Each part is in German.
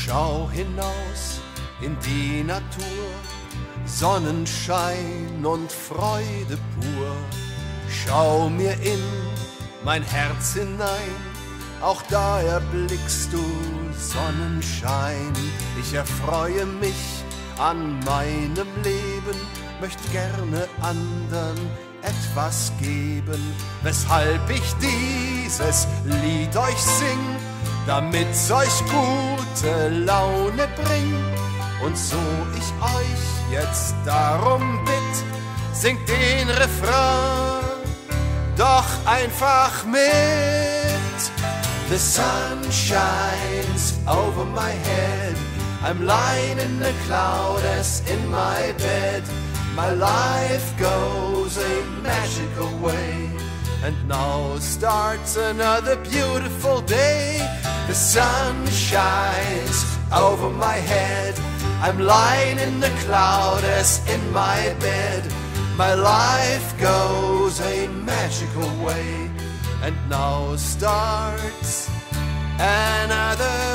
Schau hinaus in die Natur, Sonnenschein und Freude pur. Schau mir in mein Herz hinein, auch da erblickst du Sonnenschein. Ich erfreue mich an meinem Leben, möcht gerne anderen etwas geben, weshalb ich dieses Lied euch sing, damit's euch gute Laune bringt. Und so ich euch jetzt darum bitt, singt den Refrain doch einfach mit. The sun shines over my head, I'm lying in the cloud as in my bed. My life goes a magical way, and now starts another beautiful day. The sun shines over my head, I'm lying in the cloud as in my bed. My life goes a magical way, and now starts another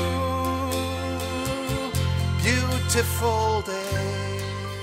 beautiful day.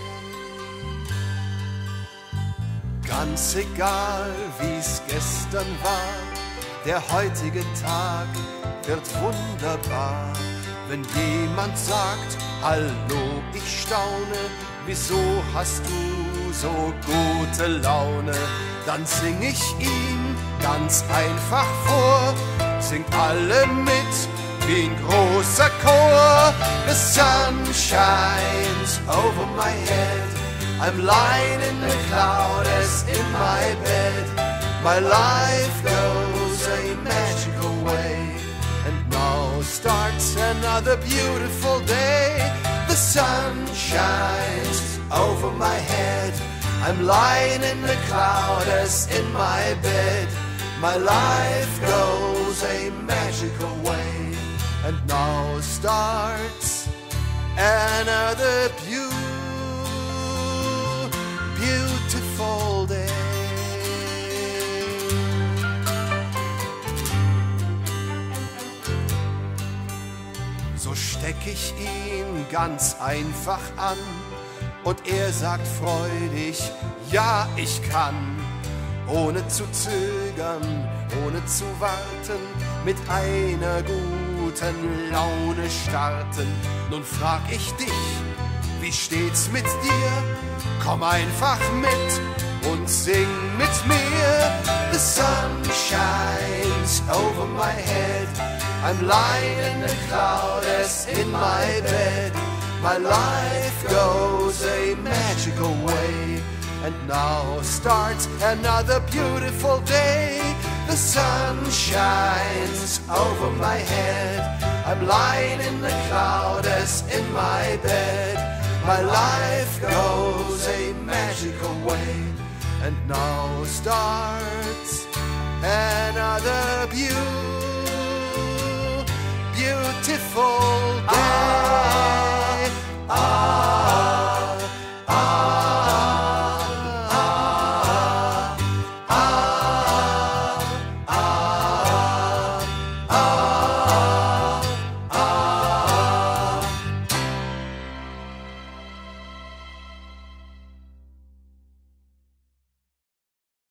Ganz egal, wie's gestern war, der heutige Tag wird wunderbar. Wenn jemand sagt, hallo, ich staune, wieso hast du so gute Laune? Dann sing ich ihm ganz einfach vor, singt alle mit wie ein großer Chor. The sun shines over my head, I'm lying in the cloud as in my bed. My life goes a magical way, and now starts another beautiful day. The sun shines over my head, I'm lying in the cloud as in my bed. My life goes a magical way, and now starts another beautiful day. So steck ich ihn ganz einfach an, und er sagt freudig, ja, ich kann. Ohne zu zögern, ohne zu warten, mit einer guten Laune starten. Nun frag ich dich, wie steht's mit dir? Komm einfach mit und sing mit mir. The sun shines over my head, I'm lying in the cloud as in my bed. My life goes a magical way, and now starts another beautiful day. The sun shines over my head, I'm lying in the cloud as in my bed. My life goes a magical way, and now starts another beautiful day.